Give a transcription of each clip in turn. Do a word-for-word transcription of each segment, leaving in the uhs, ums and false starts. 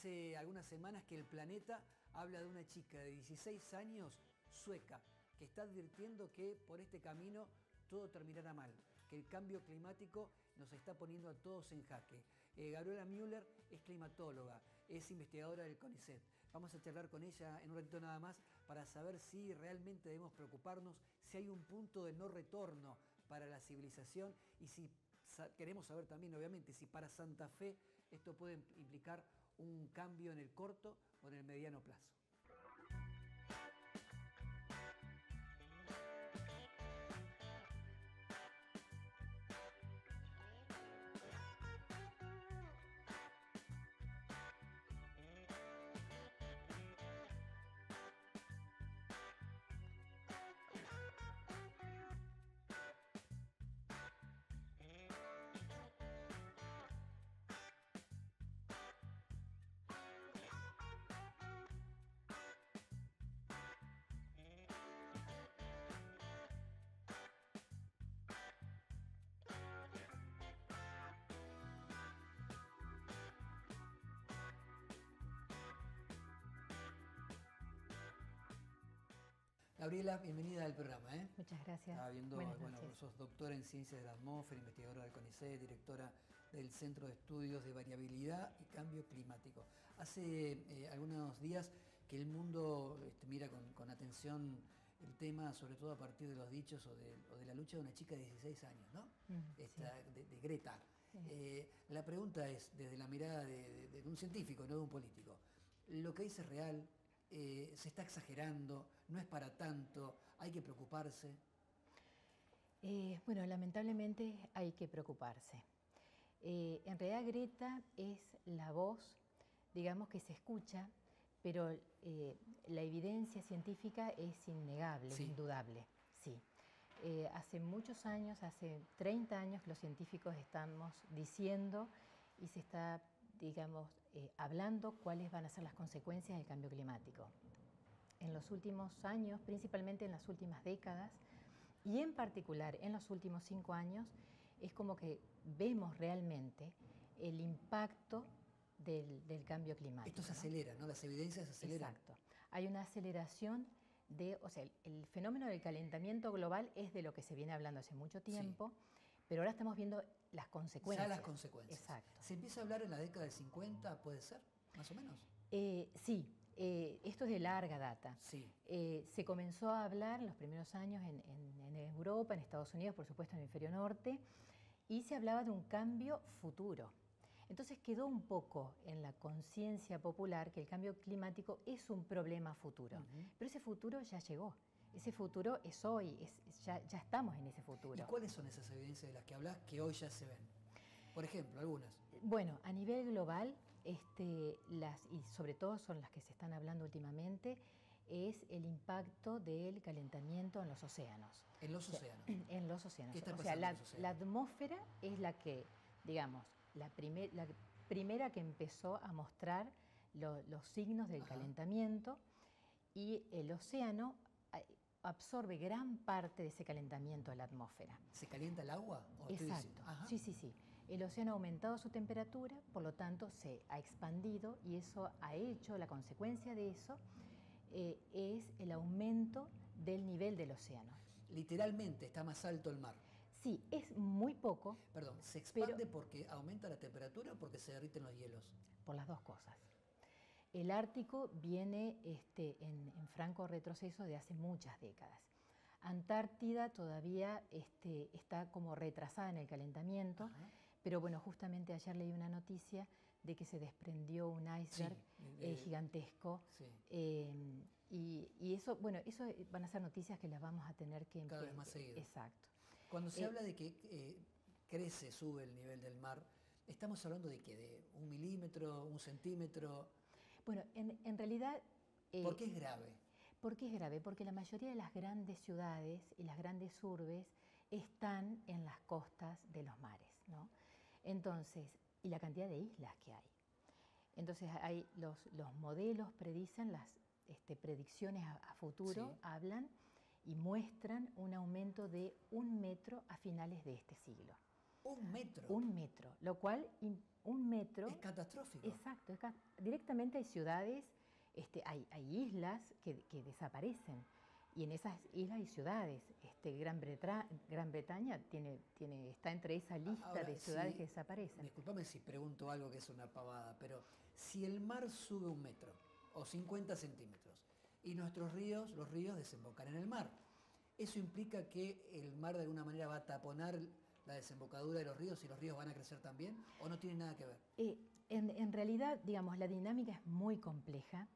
Hace algunas semanas que el Planeta habla de una chica de dieciséis años, sueca, que está advirtiendo que por este camino todo terminará mal, que el cambio climático nos está poniendo a todos en jaque. Eh, Gabriela Müller es climatóloga, es investigadora del CONICET. Vamos a charlar con ella en un ratito nada más para saber si realmente debemos preocuparnos, si hay un punto de no retorno para la civilización y si queremos saber también, obviamente, si para Santa Fe esto puede implicar un cambio en el corto o en el mediano plazo. Gabriela, bienvenida al programa. ¿eh? Muchas gracias. Estaba viendo, Buenas bueno, noches. sos doctora en Ciencias de la Atmósfera, investigadora del CONICET, directora del Centro de Estudios de Variabilidad y Cambio Climático. Hace eh, algunos días que el mundo este, mira con, con atención el tema, sobre todo a partir de los dichos o de, o de la lucha de una chica de dieciséis años, ¿no? Mm, Esta, sí. de, de Greta. Sí. Eh, la pregunta es, desde la mirada de, de, de un científico, no de un político, ¿lo que dice es real? Eh, ¿Se está exagerando? ¿No es para tanto? ¿Hay que preocuparse? Eh, bueno, lamentablemente hay que preocuparse. Eh, en realidad Greta es la voz, digamos, que se escucha, pero eh, la evidencia científica es innegable, Sí. es indudable. Sí. Eh, hace muchos años, hace treinta años, los científicos estamos diciendo y se está, digamos, eh, hablando cuáles van a ser las consecuencias del cambio climático. En los últimos años, principalmente en las últimas décadas, y en particular en los últimos cinco años, es como que vemos realmente el impacto del, del cambio climático. Esto se ¿no? acelera, ¿no? Las evidencias se aceleran. Exacto. Hay una aceleración de, o sea, el, el fenómeno del calentamiento global es de lo que se viene hablando hace mucho tiempo, sí. Pero ahora estamos viendo las consecuencias. Ya las consecuencias. Exacto. ¿Se empieza a hablar en la década del cincuenta, puede ser, más o menos? Eh, sí, eh, esto es de larga data. Sí. Eh, se comenzó a hablar en los primeros años en, en, en Europa, en Estados Unidos, por supuesto en el hemisferio norte, y se hablaba de un cambio futuro. Entonces quedó un poco en la conciencia popular que el cambio climático es un problema futuro, uh-huh. Pero ese futuro ya llegó. Ese futuro es hoy, es, ya, ya estamos en ese futuro. ¿Y cuáles son esas evidencias de las que hablas que hoy ya se ven? Por ejemplo, algunas. Bueno, a nivel global, este, las, y sobre todo son las que se están hablando últimamente, es el impacto del calentamiento en los océanos. ¿En los o sea, océanos? En los océanos. ¿Qué está o pasando sea, la, en los océanos? La atmósfera es la que, digamos, la, primer, la primera que empezó a mostrar lo, los signos del Ajá. calentamiento, y el océano absorbe gran parte de ese calentamiento de la atmósfera. ¿Se calienta el agua? ¿O Exacto, sí, sí, sí. El océano ha aumentado su temperatura, por lo tanto se ha expandido y eso ha hecho, la consecuencia de eso eh, es el aumento del nivel del océano. Literalmente está más alto el mar. Sí, es muy poco. Perdón, ¿se expande pero, porque aumenta la temperatura o porque se derriten los hielos? Por las dos cosas. El Ártico viene este, en, en franco retroceso de hace muchas décadas. Antártida todavía este, está como retrasada en el calentamiento, Ajá. pero bueno, justamente ayer leí una noticia de que se desprendió un iceberg sí, eh, eh, gigantesco sí. eh, y, y eso, bueno, eso van a ser noticias que las vamos a tener que... Cada vez más seguido. Exacto. Cuando se eh, habla de que eh, crece, sube el nivel del mar, ¿estamos hablando de qué? ¿De un milímetro, un centímetro? Bueno, en, en realidad... Eh, ¿Por qué es grave? ¿Por qué es grave? Porque la mayoría de las grandes ciudades y las grandes urbes están en las costas de los mares, ¿no? Entonces, y la cantidad de islas que hay. Entonces, hay los, los modelos predicen, las este, predicciones a, a futuro sí. hablan y muestran un aumento de un metro a finales de este siglo. ¿Un metro? Un metro, lo cual un metro... Es catastrófico. Exacto. Es ca directamente hay ciudades, este, hay, hay islas que, que desaparecen. Y en esas islas y ciudades, este, Gran, Bretra Gran Bretaña tiene, tiene, está entre esa lista Ahora, de ciudades si, que desaparecen. Disculpame si pregunto algo que es una pavada, pero si el mar sube un metro o cincuenta centímetros y nuestros ríos, los ríos desembocan en el mar, ¿eso implica que el mar de alguna manera va a taponar la desembocadura de los ríos y los ríos van a crecer también? ¿O no tiene nada que ver? Eh, en, en realidad, digamos, la dinámica es muy compleja.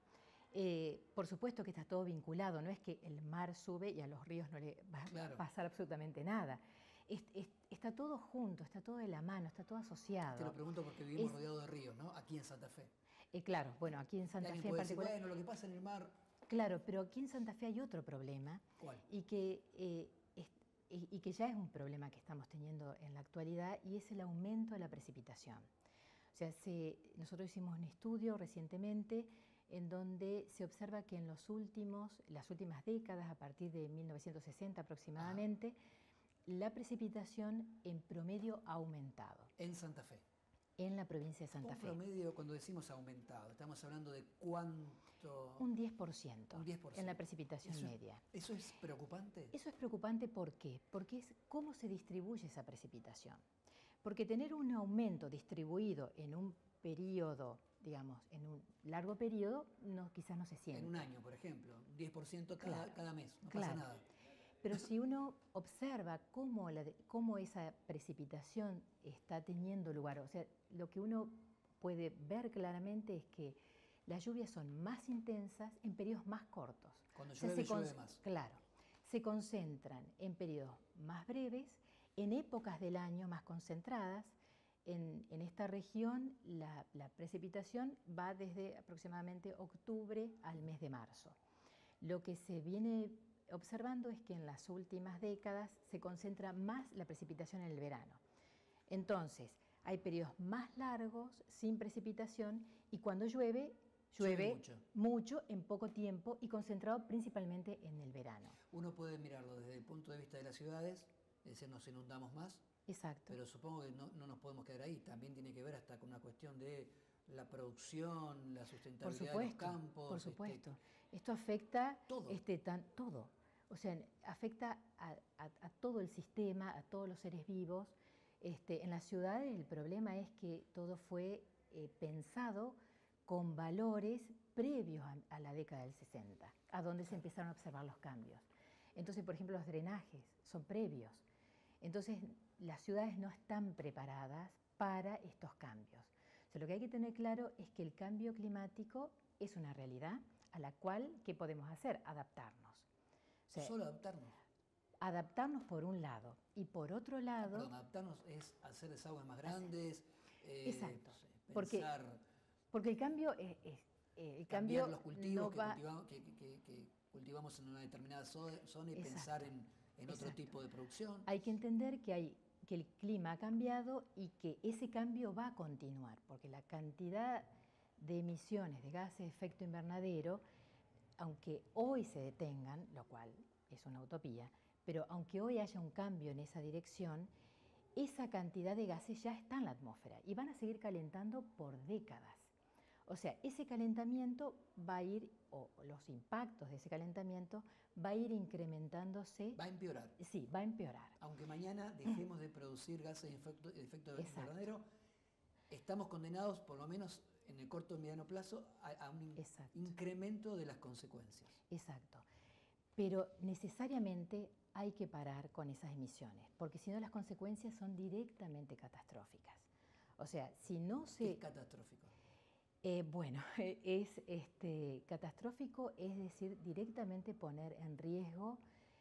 Eh, por supuesto que está todo vinculado, no es que el mar sube y a los ríos no le va claro. a pasar absolutamente nada. Es, es, está todo junto, está todo de la mano, está todo asociado. Te lo pregunto porque vivimos es, rodeados de ríos, ¿no? Aquí en Santa Fe. Eh, claro, bueno, aquí en Santa Fe en particular... Decir, bueno, lo que pasa en el mar... Claro, pero aquí en Santa Fe hay otro problema. ¿Cuál? Y que, eh, es, y, y que ya es un problema que estamos teniendo en la actualidad, y es el aumento de la precipitación. O sea, se, nosotros hicimos un estudio recientemente en donde se observa que en los últimos, las últimas décadas, a partir de mil novecientos sesenta aproximadamente, ah. la precipitación en promedio ha aumentado. En Santa Fe. En la provincia de Santa Un Fe. promedio, cuando decimos aumentado, estamos hablando de cuánto... Un diez por ciento. Un diez por ciento. En la precipitación ¿Eso, media. ¿Eso es preocupante? Eso es preocupante, ¿por qué? Porque es cómo se distribuye esa precipitación. Porque tener un aumento distribuido en un periodo, digamos, en un largo periodo, no, quizás no se siente. En un año, por ejemplo, diez por ciento cada, claro, cada mes, no claro. pasa nada. Pero si uno observa cómo, la, cómo esa precipitación está teniendo lugar, o sea, lo que uno puede ver claramente es que las lluvias son más intensas en periodos más cortos. Cuando llueve, o sea, llueve más. Claro, se concentran en periodos más breves, en épocas del año más concentradas. En, en esta región la, la precipitación va desde aproximadamente octubre al mes de marzo. Lo que se viene observando es que en las últimas décadas se concentra más la precipitación en el verano. Entonces, hay periodos más largos sin precipitación y cuando llueve, llueve, llueve mucho. mucho en poco tiempo y concentrado principalmente en el verano. Uno puede mirarlo desde el punto de vista de las ciudades, es decir, nos inundamos más. Exacto. Pero supongo que no, no nos podemos quedar ahí, también tiene que ver hasta con una cuestión de la producción, la sustentabilidad supuesto, de los campos. Por supuesto. Este, Esto afecta todo. Este, tan, todo. O sea, afecta a, a, a todo el sistema, a todos los seres vivos. Este, en las ciudades el problema es que todo fue eh, pensado con valores previos a, a la década del sesenta, a donde se empezaron a observar los cambios. Entonces, por ejemplo, los drenajes son previos. Entonces, las ciudades no están preparadas para estos cambios. O sea, lo que hay que tener claro es que el cambio climático es una realidad a la cual, ¿qué podemos hacer? Adaptarnos. O sea, ¿solo adaptarnos? Adaptarnos por un lado. Y por otro lado... Perdón, adaptarnos es hacer desagües más grandes. Eh, exacto. Pensar, porque, porque el cambio es... es el cambio los cultivos no va... que, cultivamos, que, que, que cultivamos en una determinada zona y exacto, pensar en, en otro tipo de producción. Hay que entender que hay que el clima ha cambiado y que ese cambio va a continuar, porque la cantidad de emisiones de gases de efecto invernadero, aunque hoy se detengan, lo cual es una utopía, pero aunque hoy haya un cambio en esa dirección, esa cantidad de gases ya está en la atmósfera y van a seguir calentando por décadas. O sea, ese calentamiento va a ir, o los impactos de ese calentamiento, va a ir incrementándose. Va a empeorar. Sí, va a empeorar. Aunque mañana dejemos de producir gases de efecto, de efecto invernadero, estamos condenados, por lo menos en el corto y mediano plazo, a, a un Exacto. incremento de las consecuencias. Exacto. Pero necesariamente hay que parar con esas emisiones, porque si no las consecuencias son directamente catastróficas. O sea, si no se... ¿Qué es catastrófico? Eh, bueno, es este, catastrófico, es decir, directamente poner en riesgo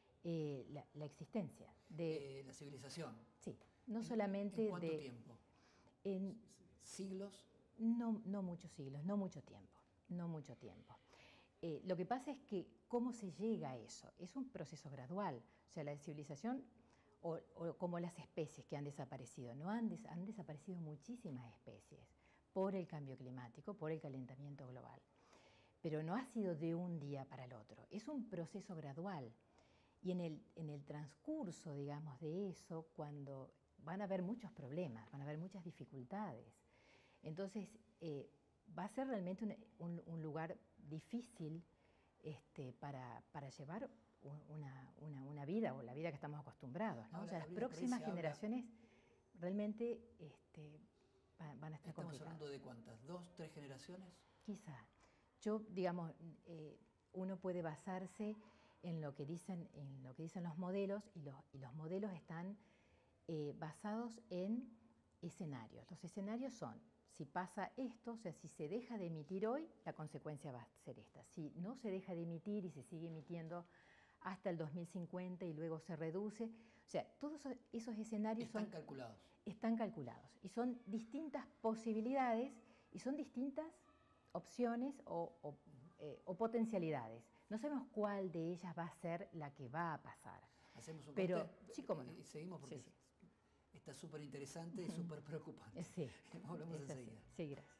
eh, la, la existencia de eh, la civilización. Sí, no ¿En, solamente ¿en cuánto de tiempo? En siglos. No, no muchos siglos, no mucho tiempo, no mucho tiempo. Eh, lo que pasa es que cómo se llega a eso es un proceso gradual. O sea, la civilización o, o como las especies que han desaparecido, no han, des, han desaparecido muchísimas especies por el cambio climático, por el calentamiento global. Pero no ha sido de un día para el otro, es un proceso gradual. Y en el, en el transcurso, digamos, de eso, cuando van a haber muchos problemas, van a haber muchas dificultades. Entonces, eh, va a ser realmente un, un, un lugar difícil este, para, para llevar una, una, una vida, o la vida que estamos acostumbrados, ¿no? Ahora, O sea, las Gabriela, próximas por ahí se generaciones realmente este, van, van a estar ¿Estamos complicadas. hablando de cuántas? ¿Dos, tres generaciones? Quizá. Yo, digamos, eh, uno puede basarse en lo que dicen, en lo que dicen los modelos, y los, y los modelos están eh, basados en escenarios. Los escenarios son, si pasa esto, o sea, si se deja de emitir hoy, la consecuencia va a ser esta. Si no se deja de emitir y se sigue emitiendo hasta el dos mil cincuenta y luego se reduce, o sea, todos esos escenarios están son, calculados. Están calculados y son distintas posibilidades y son distintas opciones o, o, eh, o potencialidades. No sabemos cuál de ellas va a ser la que va a pasar. Hacemos un Pero corte sí, cómo no. y seguimos porque Sí, sí. está súper interesante y súper preocupante. Sí. Volvemos enseguida. Sí, gracias.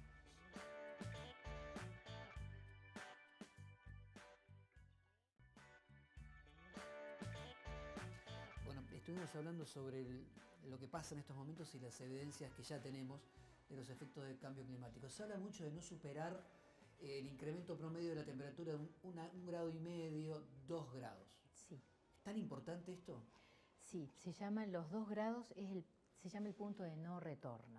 Bueno, estuvimos hablando sobre el, lo que pasa en estos momentos y las evidencias que ya tenemos de los efectos del cambio climático. Se habla mucho de no superar eh, el incremento promedio de la temperatura de un, una, un grado y medio, dos grados. Sí. ¿Es tan importante esto? Sí, se llaman los dos grados, es el, se llama el punto de no retorno.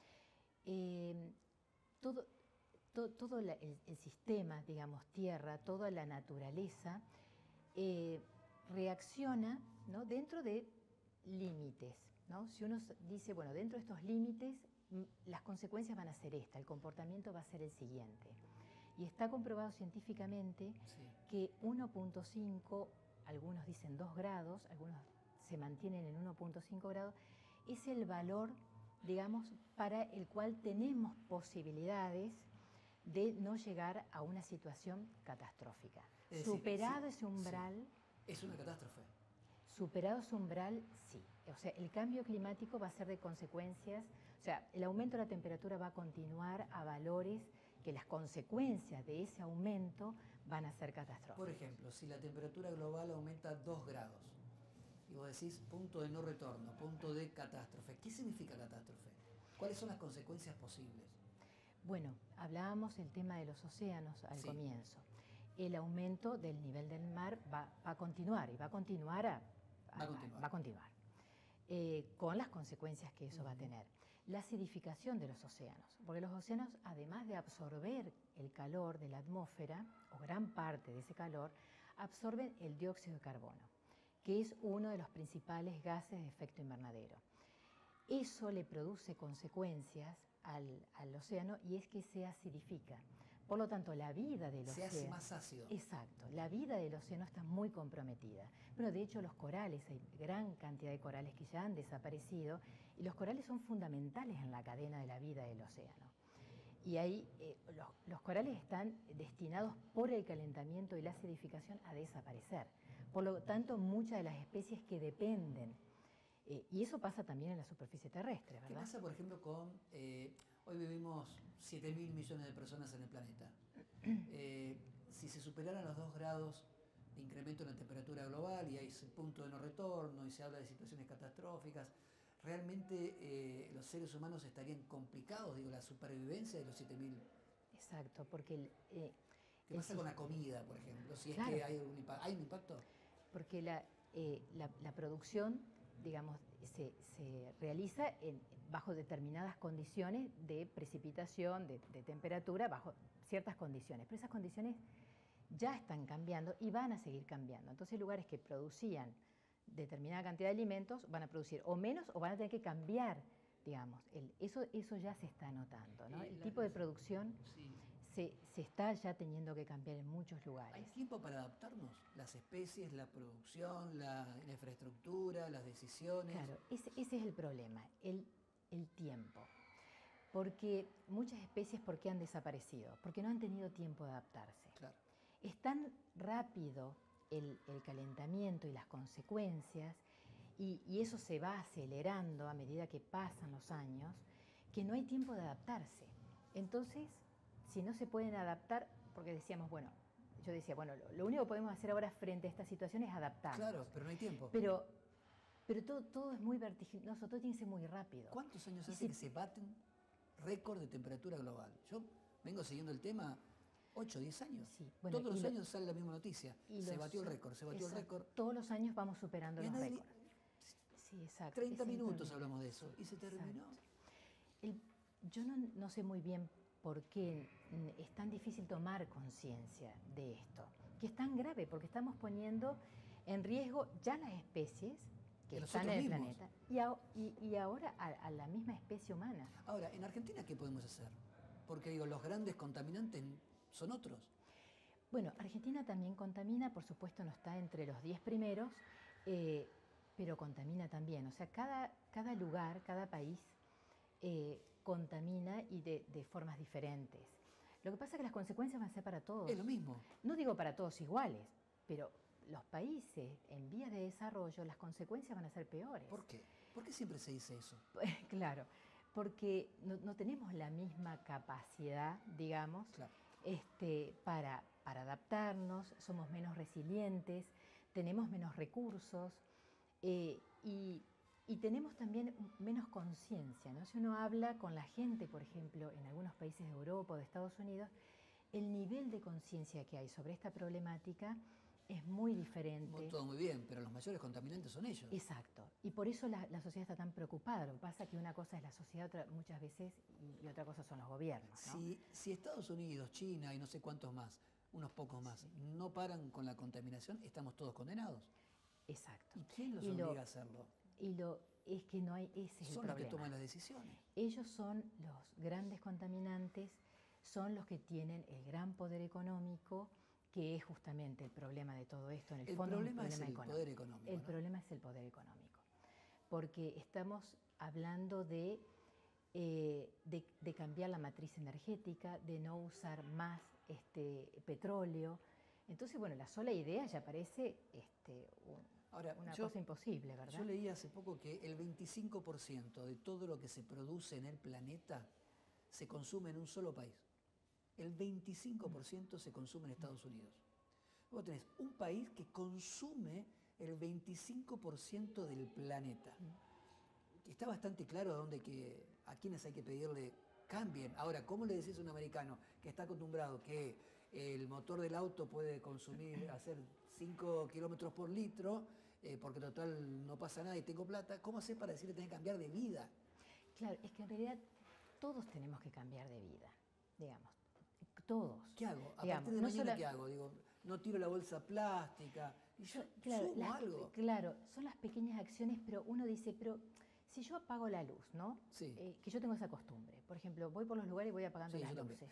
Eh, todo to, todo la, el, el sistema, digamos, Tierra, toda la naturaleza, eh, reacciona, ¿no?, dentro de límites, ¿no? Si uno dice, bueno, dentro de estos límites, las consecuencias van a ser esta, el comportamiento va a ser el siguiente. Y está comprobado científicamente sí. que uno punto cinco, algunos dicen dos grados, algunos se mantienen en uno punto cinco grados, es el valor, digamos, para el cual tenemos posibilidades de no llegar a una situación catastrófica. Es decir, Superado sí, ese umbral... Sí. ¿Es una catástrofe? Superado ese umbral, sí. O sea, el cambio climático va a ser de consecuencias, o sea, el aumento de la temperatura va a continuar a valores que las consecuencias de ese aumento van a ser catastróficas. Por ejemplo, si la temperatura global aumenta dos grados, y vos decís punto de no retorno, punto de catástrofe, ¿qué significa catástrofe? ¿Cuáles son las consecuencias posibles? Bueno, hablábamos del tema de los océanos al sí. comienzo. El aumento del nivel del mar va, va a continuar y va a continuar a, a, va a continuar, va a continuar eh, con las consecuencias que eso uh-huh. va a tener. La acidificación de los océanos, porque los océanos, además de absorber el calor de la atmósfera, o gran parte de ese calor, absorben el dióxido de carbono, que es uno de los principales gases de efecto invernadero. Eso le produce consecuencias al, al océano, y es que se acidifica. Por lo tanto, la vida del océano... Se hace más ácido. Exacto. La vida del océano está muy comprometida. Bueno, de hecho, los corales, hay gran cantidad de corales que ya han desaparecido, y los corales son fundamentales en la cadena de la vida del océano. Y ahí eh, los, los corales están destinados por el calentamiento y la acidificación a desaparecer. Por lo tanto, muchas de las especies que dependen, eh, y eso pasa también en la superficie terrestre, ¿verdad? ¿Qué pasa, por ejemplo, con... Eh, hoy vivimos siete mil millones de personas en el planeta. Eh, si se superaran los dos grados de incremento en la temperatura global y hay ese punto de no retorno y se habla de situaciones catastróficas, ¿realmente eh, los seres humanos estarían complicados, digo, la supervivencia de los siete mil? Exacto, porque... El, eh, ¿Qué pasa el, con la comida, por ejemplo? Si claro, es que hay un, ¿hay un impacto? Porque la, eh, la, la producción, digamos, se, se realiza en, bajo determinadas condiciones de precipitación, de, de temperatura, bajo ciertas condiciones. Pero esas condiciones ya están cambiando y van a seguir cambiando. Entonces, lugares que producían determinada cantidad de alimentos van a producir o menos o van a tener que cambiar, digamos. El, eso, eso ya se está notando, ¿no? El tipo de producción sí. se, se está ya teniendo que cambiar en muchos lugares. ¿Hay tiempo para adaptarnos? Las especies, la producción, la, la infraestructura, las decisiones. Claro, ese, ese es el problema, el, el tiempo. Porque muchas especies, ¿por qué han desaparecido? Porque no han tenido tiempo de adaptarse. Claro. Es tan rápido el, el calentamiento y las consecuencias, y, y eso se va acelerando a medida que pasan los años, que no hay tiempo de adaptarse. Entonces, si no se pueden adaptar, porque decíamos, bueno, yo decía, bueno, lo, lo único que podemos hacer ahora frente a esta situación es adaptarnos. Claro, pero no hay tiempo. Pero, pero todo, todo es muy vertiginoso, todo tiene que ser muy rápido. ¿Cuántos años y hace se, que se baten récord de temperatura global. Yo vengo siguiendo el tema ocho o diez años. Sí, bueno, todos los lo, años sale la misma noticia. Se los, batió el récord, se batió exacto, el récord. Todos los años vamos superando los nadie, récords. Sí, exacto. treinta minutos hablamos de eso y se terminó. El, yo no, no sé muy bien por qué es tan difícil tomar conciencia de esto, que es tan grave, porque estamos poniendo en riesgo ya las especies que están en el mismos. planeta y, a, y, y ahora a, a la misma especie humana. Ahora, ¿en Argentina qué podemos hacer? Porque digo, los grandes contaminantes son otros. Bueno, Argentina también contamina, por supuesto no está entre los diez primeros, eh, pero contamina también. O sea, cada, cada lugar, cada país eh, contamina y de, de formas diferentes. Lo que pasa es que las consecuencias van a ser para todos. Es lo mismo. No digo para todos iguales, pero los países en vías de desarrollo, las consecuencias van a ser peores. ¿Por qué? ¿Por qué siempre se dice eso? Claro, porque no, no tenemos la misma capacidad, digamos, claro. este, para, para adaptarnos, somos menos resilientes, tenemos menos recursos eh, y, y tenemos también menos conciencia, ¿no? Si uno habla con la gente, por ejemplo, en algunos países de Europa o de Estados Unidos, el nivel de conciencia que hay sobre esta problemática es muy diferente. Todo muy bien, pero los mayores contaminantes son ellos. Exacto. Y por eso la, la sociedad está tan preocupada. Lo que pasa es que una cosa es la sociedad otra, muchas veces y, y otra cosa son los gobiernos, ¿no? Si, si Estados Unidos, China y no sé cuántos más, unos pocos más, sí. no paran con la contaminación, estamos todos condenados. Exacto. ¿Y quién los y obliga lo, a hacerlo? Y lo es que no hay ese es Son el los que problema. toman las decisiones. Ellos son los grandes contaminantes, son los que tienen el gran poder económico, que es justamente el problema de todo esto. En el, el fondo problema es un problema es el económico. poder económico. El ¿no? problema es el poder económico. Porque estamos hablando de, eh, de, de cambiar la matriz energética, de no usar más este, petróleo. Entonces, bueno, la sola idea ya parece este, un, Ahora, una yo, cosa imposible, ¿verdad? Yo leí hace poco que el veinticinco por ciento de todo lo que se produce en el planeta se consume en un solo país. El veinticinco por ciento se consume en Estados Unidos. Vos tenés un país que consume el veinticinco por ciento del planeta. Está bastante claro a, dónde que, a quienes hay que pedirle cambien. Ahora, ¿cómo le decís a un americano que está acostumbrado que el motor del auto puede consumir, hacer cinco kilómetros por litro, eh, porque total no pasa nada y tengo plata? ¿Cómo haces para decirle que tenés que cambiar de vida? Claro, es que en realidad todos tenemos que cambiar de vida, digamos. Todos. ¿Qué hago? A digamos, partir de no mañana, sola... ¿qué hago? Digo, no tiro la bolsa plástica. Y yo claro, sumo las, algo. Claro, son las pequeñas acciones, pero uno dice, pero si yo apago la luz, ¿no? Sí. Eh, que yo tengo esa costumbre. Por ejemplo, voy por los lugares y voy apagando sí, las yo luces.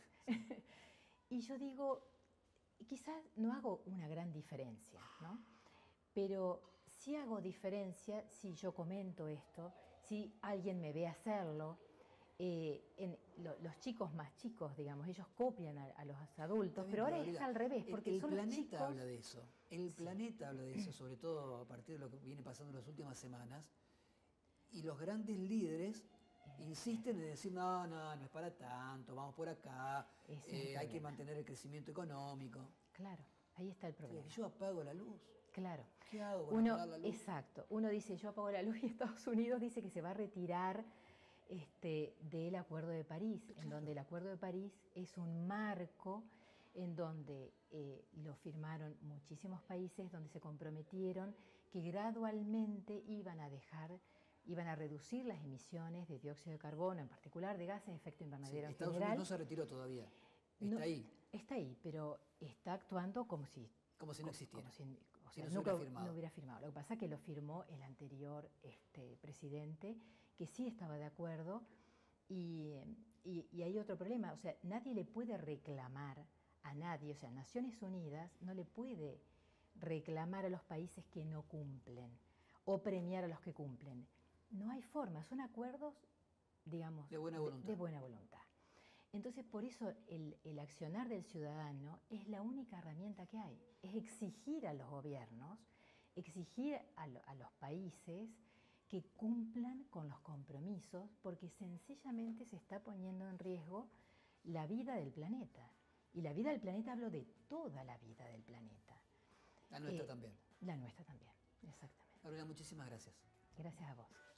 Y yo digo, quizás no hago una gran diferencia, ¿no? Pero sí hago diferencia si yo comento esto, si alguien me ve hacerlo. Eh, en lo, los chicos más chicos, digamos, ellos copian a, a los adultos, bien, pero ahora es al revés, porque el, el son planeta los chicos... habla de eso, el sí. planeta habla de eso, sobre todo a partir de lo que viene pasando en las últimas semanas, y los grandes líderes insisten en decir, no, no, no es para tanto, vamos por acá, eh, hay que mantener el crecimiento económico. Claro, ahí está el problema. Sí, yo apago la luz. Claro. ¿Qué hago para Uno, apagar la luz? Exacto, uno dice, yo apago la luz y Estados Unidos dice que se va a retirar Este, del Acuerdo de París, claro. En donde el Acuerdo de París es un marco en donde eh, lo firmaron muchísimos países, donde se comprometieron que gradualmente iban a dejar, iban a reducir las emisiones de dióxido de carbono, en particular de gases de efecto invernadero. Sí, en Estados general. Unidos no se retiró todavía, está no, ahí. Está ahí, pero está actuando como si... Como si no existiera. Como si, o si sea, no, nunca hubiera firmado. no hubiera firmado. Lo que pasa es que lo firmó el anterior este, presidente, que sí estaba de acuerdo, y, y, y hay otro problema, o sea, nadie le puede reclamar a nadie, o sea, Naciones Unidas no le puede reclamar a los países que no cumplen o premiar a los que cumplen. No hay forma, son acuerdos, digamos, de buena voluntad. De, de buena voluntad. Entonces, por eso el, el accionar del ciudadano es la única herramienta que hay, es exigir a los gobiernos, exigir a, lo, a los países que cumplan con los compromisos, porque sencillamente se está poniendo en riesgo la vida del planeta. Y la vida del planeta, hablo de toda la vida del planeta. La nuestra eh, también. La nuestra también, exactamente. Aurora, muchísimas gracias. Gracias a vos.